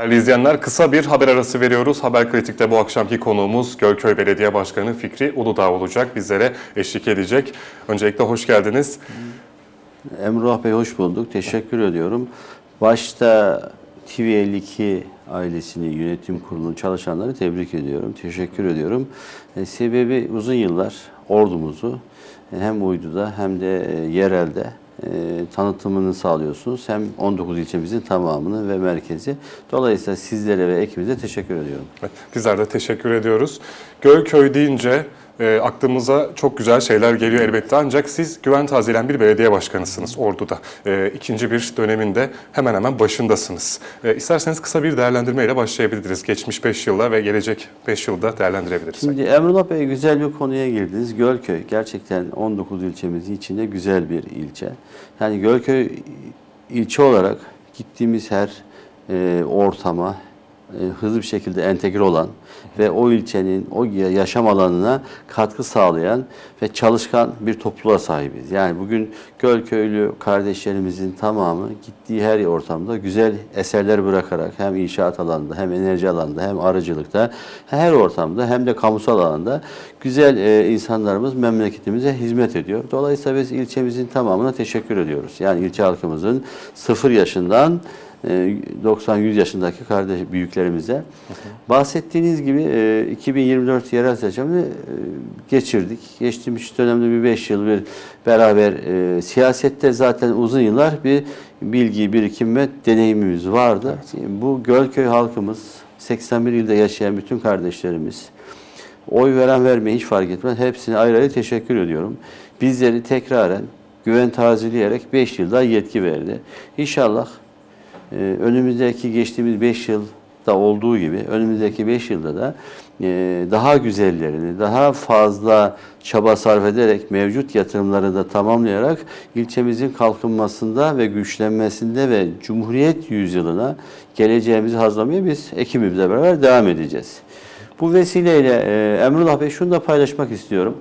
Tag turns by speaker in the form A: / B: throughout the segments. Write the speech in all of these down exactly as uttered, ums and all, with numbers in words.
A: Değerli izleyenler, kısa bir haber arası veriyoruz. Haber Kritik'te bu akşamki konuğumuz Gölköy Belediye Başkanı Fikri Uludağ olacak. Bizlere eşlik edecek. Öncelikle hoş geldiniz.
B: Emrullah Bey hoş bulduk. Teşekkür ediyorum. Başta T V elli iki ailesini, yönetim kurulunun çalışanları tebrik ediyorum. Teşekkür ediyorum. E, sebebi uzun yıllar ordumuzu hem uyduda hem de yerelde e, tanıtımını sağlıyorsunuz. Hem on dokuz ilçemizin tamamını ve merkezi. Dolayısıyla sizlere ve ekibinize teşekkür ediyorum.
A: Evet, bizler de teşekkür ediyoruz. Gölköy deyince e, aklımıza çok güzel şeyler geliyor elbette. Ancak siz güven tazeleyen bir belediye başkanısınız Ordu'da. E, ikinci bir döneminde hemen hemen başındasınız. E, isterseniz kısa bir değerlendirmeyle başlayabiliriz. Geçmiş beş yılda ve gelecek beş yılda değerlendirebiliriz.
B: Şimdi Emrullah Bey güzel bir konuya girdiniz. Gölköy gerçekten on dokuz ilçemizin içinde güzel bir ilçe. Yani Gölköy ilçe olarak gittiğimiz her e, ortama e, hızlı bir şekilde entegre olan ve o ilçenin o yaşam alanına katkı sağlayan ve çalışkan bir topluluğa sahibiz. Yani bugün Gölköylü kardeşlerimizin tamamı gittiği her ortamda güzel eserler bırakarak hem inşaat alanında hem enerji alanında hem arıcılıkta her ortamda hem de kamusal alanda güzel e, insanlarımız memleketimize hizmet ediyor. Dolayısıyla biz ilçemizin tamamına teşekkür ediyoruz. Yani ilçe halkımızın sıfır yaşından doksan yüz yaşındaki kardeş büyüklerimize. Hı hı. Bahsettiğiniz gibi iki bin yirmi dört yerel seçimini geçirdik. Geçtiğimiz dönemde bir beş yıl bir beraber e, siyasette zaten uzun yıllar bir bilgi, birikim ve deneyimimiz vardı. Evet. Bu Gölköy halkımız, seksen bir ilde yaşayan bütün kardeşlerimiz, oy veren vermeyi hiç fark etmez. Hepsine ayrı ayrı teşekkür ediyorum. Bizleri tekraren güven tazeleyerek beş yılda yetki verdi. İnşallah Ee, önümüzdeki geçtiğimiz beş yılda olduğu gibi önümüzdeki beş yılda da e, daha güzellerini, daha fazla çaba sarf ederek mevcut yatırımları da tamamlayarak ilçemizin kalkınmasında ve güçlenmesinde ve Cumhuriyet yüzyılına geleceğimizi hazırlamaya biz ekibimizle beraber devam edeceğiz. Bu vesileyle e, Emrullah Bey şunu da paylaşmak istiyorum.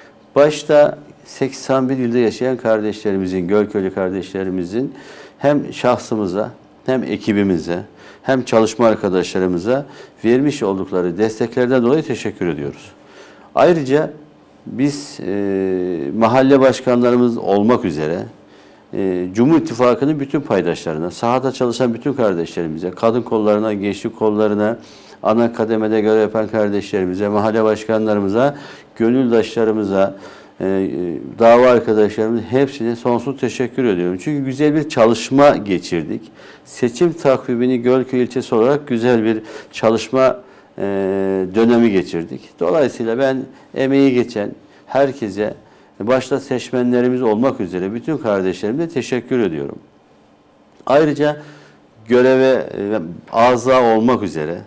B: Başta seksen bir ilde yaşayan kardeşlerimizin, Gölköylü kardeşlerimizin hem şahsımıza hem ekibimize, hem çalışma arkadaşlarımıza vermiş oldukları desteklerden dolayı teşekkür ediyoruz. Ayrıca biz e, mahalle başkanlarımız olmak üzere e, Cumhur İttifakı'nın bütün paydaşlarına, sahada çalışan bütün kardeşlerimize, kadın kollarına, gençlik kollarına, ana kademede görev yapan kardeşlerimize, mahalle başkanlarımıza, gönüldaşlarımıza, Ee, dava arkadaşlarımın hepsine sonsuz teşekkür ediyorum. Çünkü güzel bir çalışma geçirdik. Seçim takvimini Gölköy ilçesi olarak güzel bir çalışma e, dönemi geçirdik. Dolayısıyla ben emeği geçen herkese, başta seçmenlerimiz olmak üzere bütün kardeşlerime teşekkür ediyorum. Ayrıca göreve e, azza olmak üzere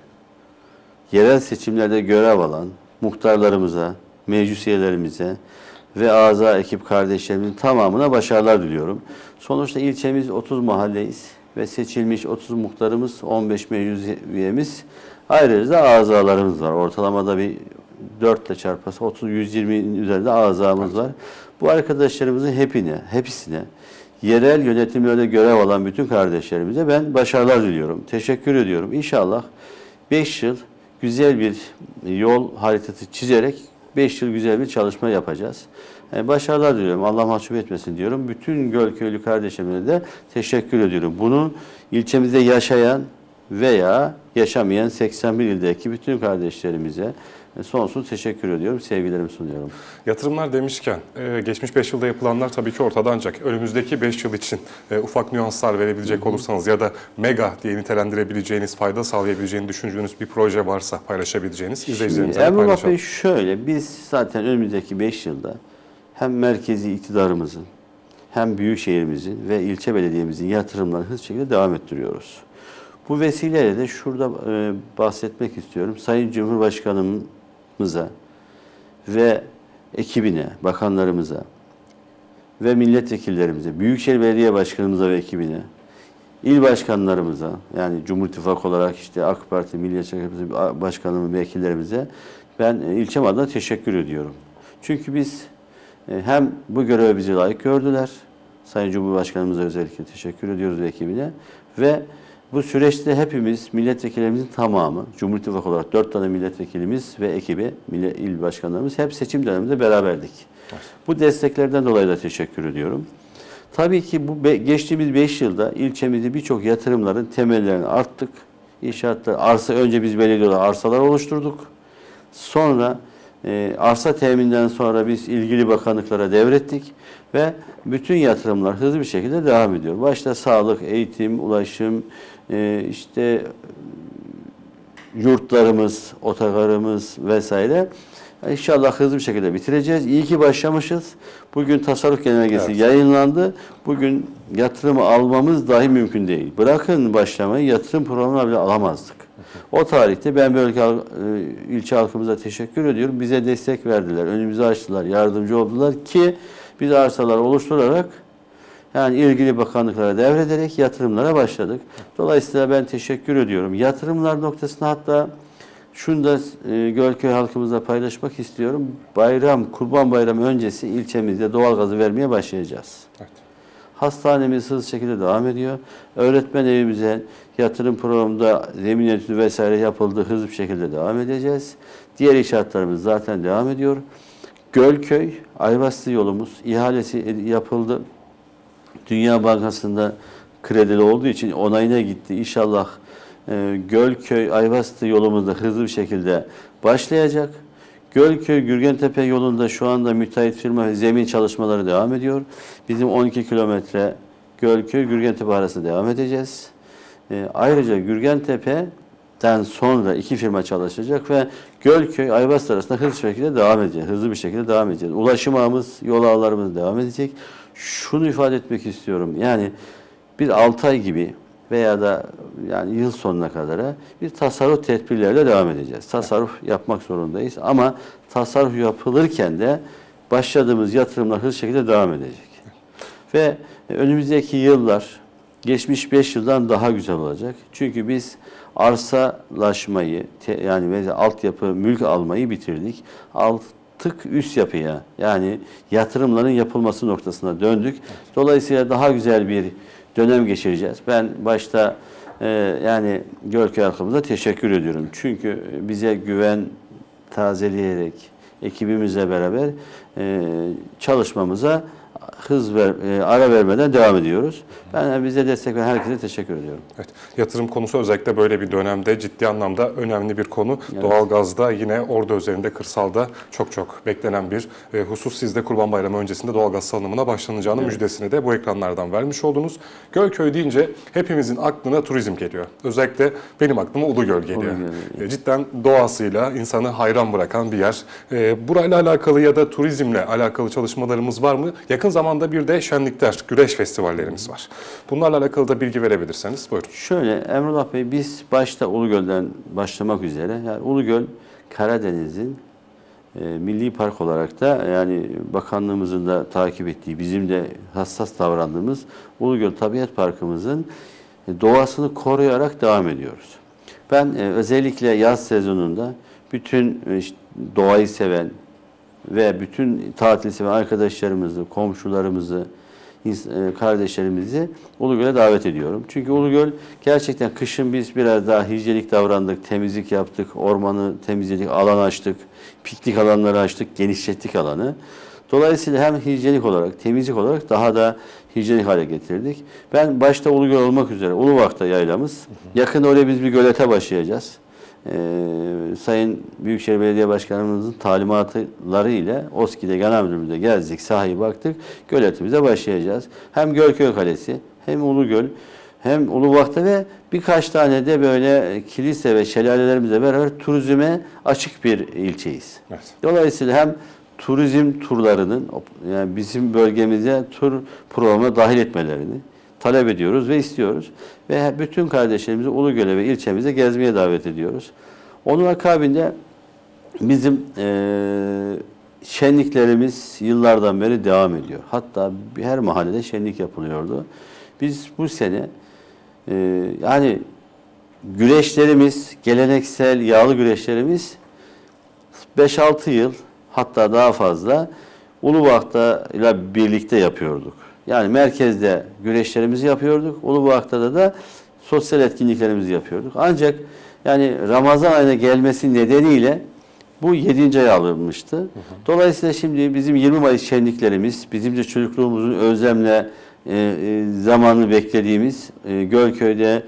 B: yerel seçimlerde görev alan muhtarlarımıza, meclis üyelerimize ve azza ekip kardeşlerimin tamamına başarılar diliyorum. Sonuçta ilçemiz otuz mahalleyiz ve seçilmiş otuz muhtarımız, on beş meclis üyemiz, ayrıca da azalarımız var. Ortalamada bir dört ile çarpası otuz yüz yirminin üzerinde azamız var. Bu arkadaşlarımızın hepine, hepsine, yerel yönetimlerde görev alan bütün kardeşlerimize ben başarılar diliyorum. Teşekkür ediyorum. İnşallah beş yıl güzel bir yol haritası çizerek beş yıl güzel bir çalışma yapacağız. Yani başarılar diliyorum. Allah mahcup etmesin diyorum. Bütün Gölköylü kardeşlerime de teşekkür ediyorum. Bunu ilçemizde yaşayan veya yaşamayan seksen bir ildeki bütün kardeşlerimize sonsuz teşekkür ediyorum. Sevgilerimi sunuyorum.
A: Yatırımlar demişken geçmiş beş yılda yapılanlar tabii ki ortada, ancak önümüzdeki beş yıl için ufak nüanslar verebilecek olursanız ya da mega diye nitelendirebileceğiniz, fayda sağlayabileceğini düşündüğünüz bir proje varsa paylaşabileceğiniz izleyicilerimize paylaşalım.
B: Emrullah Bey şöyle, biz zaten önümüzdeki beş yılda hem merkezi iktidarımızın hem büyükşehirimizin ve ilçe belediyemizin yatırımlarını hızlı şekilde devam ettiriyoruz. Bu vesileyle de şurada e, bahsetmek istiyorum. Sayın Cumhurbaşkanımıza ve ekibine, bakanlarımıza ve milletvekillerimize, Büyükşehir Belediye Başkanımıza ve ekibine, il başkanlarımıza, yani Cumhur İttifakı olarak işte AK Parti, Milliyetçi Hareket Başkanı ve vekillerimize ben ilçem adına teşekkür ediyorum. Çünkü biz hem bu görevi bize layık gördüler, Sayın Cumhurbaşkanımıza özellikle teşekkür ediyoruz ve ekibine, ve Bu süreçte hepimiz, milletvekillerimizin tamamı, Cumhur İttifakı olarak dört tane milletvekilimiz ve ekibi, il başkanlarımız hep seçim döneminde beraberdik. Evet. Bu desteklerden dolayı da teşekkür ediyorum. Tabii ki bu geçtiğimiz beş yılda ilçemizde birçok yatırımların temellerini attık. İnşaatlar, arsa, önce biz belediyede arsalar oluşturduk. Sonra e, arsa temininden sonra biz ilgili bakanlıklara devrettik ve bütün yatırımlar hızlı bir şekilde devam ediyor. Başta sağlık, eğitim, ulaşım, e, işte yurtlarımız, otogarımız vesaire. İnşallah hızlı bir şekilde bitireceğiz. İyi ki başlamışız. Bugün tasarruf genelgesi evet. yayınlandı. Bugün yatırımı almamız dahi mümkün değil. Bırakın başlamayı, yatırım programına bile alamazdık. O tarihte ben bölge ilçe halkımıza teşekkür ediyorum. Bize destek verdiler, önümüzü açtılar, yardımcı oldular ki biz arsalar oluşturarak yani ilgili bakanlıklara devrederek yatırımlara başladık. Dolayısıyla ben teşekkür ediyorum. Yatırımlar noktasında hatta şunu da e, Gölköy halkımızla paylaşmak istiyorum. Bayram, Kurban Bayramı öncesi ilçemizde doğalgazı vermeye başlayacağız. Evet. Hastanemiz hızlı şekilde devam ediyor. Öğretmen evimize yatırım programında zemin etüdü vesaire yapıldı. Hızlı bir şekilde devam edeceğiz. Diğer inşaatlarımız zaten devam ediyor. Gölköy, Ayvaslı yolumuz ihalesi yapıldı. Dünya Bankası'nda kredili olduğu için onayına gitti. İnşallah e, Gölköy, Ayvaslı yolumuzda hızlı bir şekilde başlayacak. Gölköy, Gürgentepe yolunda şu anda müteahhit firma ve zemin çalışmaları devam ediyor. Bizim on iki kilometre Gölköy, Gürgentepe arasında devam edeceğiz. E, ayrıca Gürgentepe'den sonra iki firma çalışacak ve Gölköy, Ayvaslı arasında hızlı bir şekilde devam edeceğiz. Hızlı bir şekilde devam edeceğiz. Ulaşım ağımız, yol ağlarımız devam edecek. Şunu ifade etmek istiyorum. Yani bir altı ay gibi veya da yani yıl sonuna kadar bir tasarruf tedbirlerle devam edeceğiz. Tasarruf yapmak zorundayız ama tasarruf yapılırken de başladığımız yatırımlar hızlı şekilde devam edecek. Ve önümüzdeki yıllar geçmiş beş yıldan daha güzel olacak. Çünkü biz arsalaşmayı yani mesela altyapı, mülk almayı bitirdik. Artık üst yapıya yani yatırımların yapılması noktasına döndük. Dolayısıyla daha güzel bir dönem geçireceğiz. Ben başta e, yani Gölköy halkımıza teşekkür ediyorum. Çünkü bize güven tazeleyerek ekibimizle beraber e, çalışmamıza hız ver, e, ara vermeden devam ediyoruz. Ben bize destek veren herkese teşekkür ediyorum.
A: Evet, yatırım konusu özellikle böyle bir dönemde ciddi anlamda önemli bir konu. Evet. Doğalgazda yine orada üzerinde kırsalda çok çok beklenen bir e, husus. Siz de Kurban Bayramı öncesinde doğalgaz salınımına başlanacağının evet. müjdesini de bu ekranlardan vermiş oldunuz. Gölköy deyince hepimizin aklına turizm geliyor. Özellikle benim aklıma Ulugöl geliyor. Ulugöl. E, cidden doğasıyla insanı hayran bırakan bir yer. E, burayla alakalı ya da turizmle alakalı çalışmalarımız var mı? Yakın zamanda bir de şenlikler, güreş festivallerimiz var. Bunlarla alakalı da bilgi verebilirseniz buyurun.
B: Şöyle Emrullah Bey, biz başta Ulugöl'den başlamak üzere yani Ulugöl Karadeniz'in e, milli park olarak da yani bakanlığımızın da takip ettiği, bizim de hassas davrandığımız Ulugöl Tabiat Parkımızın e, doğasını koruyarak devam ediyoruz. Ben e, özellikle yaz sezonunda bütün e, işte, doğayı seven ve bütün tatil seven arkadaşlarımızı, komşularımızı, kardeşlerimizi Ulugöl'e davet ediyorum. Çünkü Ulugöl gerçekten kışın biz biraz daha hijyenik davrandık, temizlik yaptık, ormanı temizledik, alan açtık, piknik alanları açtık, genişlettik alanı. Dolayısıyla hem hijyenik olarak, temizlik olarak daha da hijyenik hale getirdik. Ben başta Ulugöl olmak üzere Uluvak'ta yaylamız. Yakında oraya biz bir gölete başlayacağız. Ee, Sayın Büyükşehir Belediye Başkanımızın talimatları ile OSKİ'de genel müdürlüğümüzde gezdik, sahaya baktık, göletimize başlayacağız. Hem Gölköy Kalesi, hem Ulugöl, hem Uluvak'ta ve birkaç tane de böyle kilise ve şelalelerimizle beraber turizme açık bir ilçeyiz. Evet. Dolayısıyla hem turizm turlarının yani bizim bölgemize tur programına dahil etmelerini talep ediyoruz ve istiyoruz. Ve bütün kardeşlerimizi Ulugöl'e ve ilçemize gezmeye davet ediyoruz. Onun akabinde bizim e, şenliklerimiz yıllardan beri devam ediyor. Hatta her mahallede şenlik yapılıyordu. Biz bu sene e, yani güreşlerimiz, geleneksel yağlı güreşlerimiz beş altı yıl hatta daha fazla Uluvak'ta ile birlikte yapıyorduk. Yani merkezde güreşlerimizi yapıyorduk. Uluvak'ta da sosyal etkinliklerimizi yapıyorduk. Ancak yani Ramazan ayına gelmesi nedeniyle bu yedinci aya alınmıştı. Hı hı. Dolayısıyla şimdi bizim yirmi Mayıs şenliklerimiz, bizim de çocukluğumuzun özlemle e, e, zamanını beklediğimiz e, Gölköy'de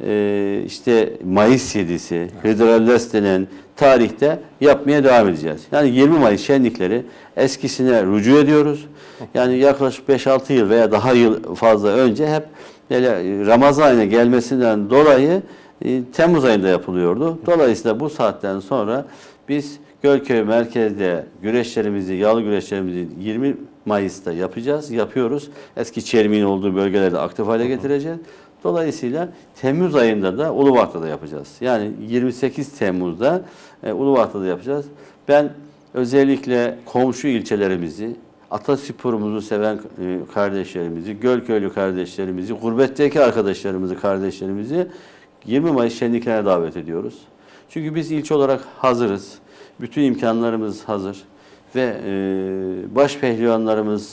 B: e, işte Mayıs yedisi, Hıdrellez denen tarihte yapmaya devam edeceğiz. Yani yirmi Mayıs şenlikleri eskisine rücu ediyoruz. Yani yaklaşık beş altı yıl veya daha yıl fazla önce hep böyle Ramazan ayına gelmesinden dolayı e, Temmuz ayında yapılıyordu. Dolayısıyla bu saatten sonra biz Gölköy merkezde güreşlerimizi, yağlı güreşlerimizi yirmi Mayıs'ta yapacağız, yapıyoruz. Eski çermiğin olduğu bölgelerde aktif hale getireceğiz. Dolayısıyla Temmuz ayında da Ulubatlı'da yapacağız. Yani yirmi sekiz Temmuz'da e, Ulubatlı'da yapacağız. Ben özellikle komşu ilçelerimizi, atasporumuzu seven e, kardeşlerimizi, Gölköylü kardeşlerimizi, gurbetteki arkadaşlarımızı, kardeşlerimizi yirmi Mayıs şenliklerine davet ediyoruz. Çünkü biz ilçe olarak hazırız. Bütün imkanlarımız hazır. Ve e, baş pehlivanlarımız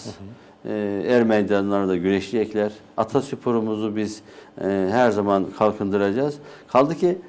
B: e, er meydanlarında güreşecekler. Atasporumuzu biz e, her zaman kalkındıracağız. Kaldı ki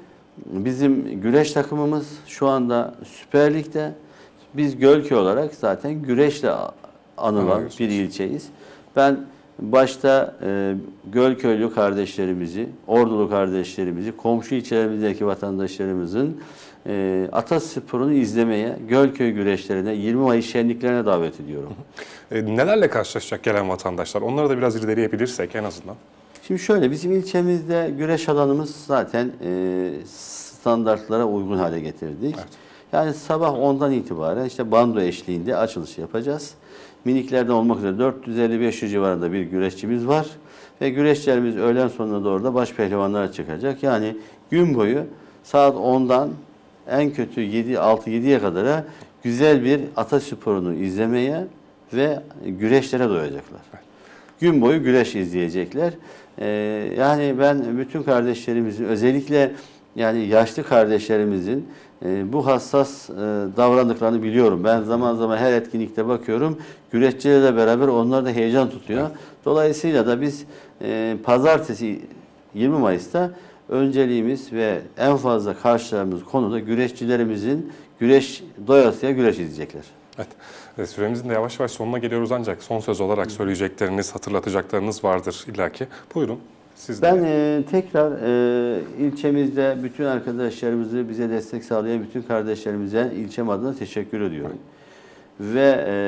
B: bizim güreş takımımız şu anda Süper Lig'de. Biz Gölköy olarak zaten güreşle anılan bir ilçeyiz. Ben başta e, Gölköylü kardeşlerimizi, Ordulu kardeşlerimizi, komşu ilçelerimizdeki vatandaşlarımızın e, atasporunu izlemeye, Gölköy güreşlerine, yirmi Mayıs şenliklerine davet ediyorum.
A: E, nelerle karşılaşacak gelen vatandaşlar? Onları da biraz irdeleyebilirsek en azından.
B: Şimdi şöyle, bizim ilçemizde güreş alanımız zaten e, standartlara uygun hale getirdik. Evet. Yani sabah ondan itibaren işte bando eşliğinde açılış yapacağız. Miniklerden olmak üzere dört yüz elli beş yüz civarında bir güreşçimiz var. Ve güreşlerimiz öğlen sonuna doğru da baş pehlivanlara çıkacak. Yani gün boyu saat ondan en kötü yedi altı yediye kadar güzel bir atasporunu izlemeye ve güreşlere doyacaklar. Gün boyu güreş izleyecekler. Ee, yani ben bütün kardeşlerimizin, özellikle yani yaşlı kardeşlerimizin e, bu hassas e, davrandıklarını biliyorum. Ben zaman zaman her etkinlikte bakıyorum. Güreşçilerle beraber onlar da heyecan tutuyor. Evet. Dolayısıyla da biz e, pazartesi yirmi Mayıs'ta önceliğimiz ve en fazla karşılarımız konuda güreşçilerimizin güreş doyasıya güreş izleyecekler.
A: Evet, süremizin de yavaş yavaş sonuna geliyoruz ancak son söz olarak söyleyecekleriniz, hatırlatacaklarınız vardır illaki. Buyurun. Siz
B: ben e, tekrar e, ilçemizde bütün arkadaşlarımızı, bize destek sağlayan bütün kardeşlerimize ilçem adına teşekkür ediyorum. Evet. Ve e,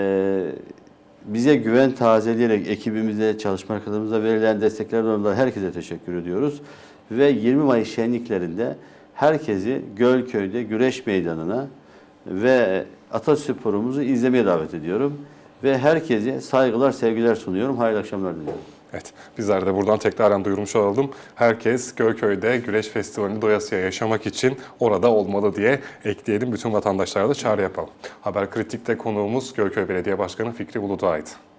B: bize güven tazeleyerek ekibimize, çalışma arkadaşlarımıza verilen desteklerden dolayı herkese teşekkür ediyoruz. Ve yirmi Mayıs şenliklerinde herkesi Gölköy'de güreş meydanına ve atasporumuzu izlemeye davet ediyorum. Ve herkese saygılar, sevgiler sunuyorum. Hayırlı akşamlar diliyorum.
A: Evet, bizler de buradan tekraren duyurmuş olalım. Herkes Gölköy'de Güreş Festivali'ni doyasıya yaşamak için orada olmalı diye ekleyelim. Bütün vatandaşlara da çağrı yapalım. Haber Kritik'te konuğumuz Gölköy Belediye Başkanı Fikri Uludağ'ydı.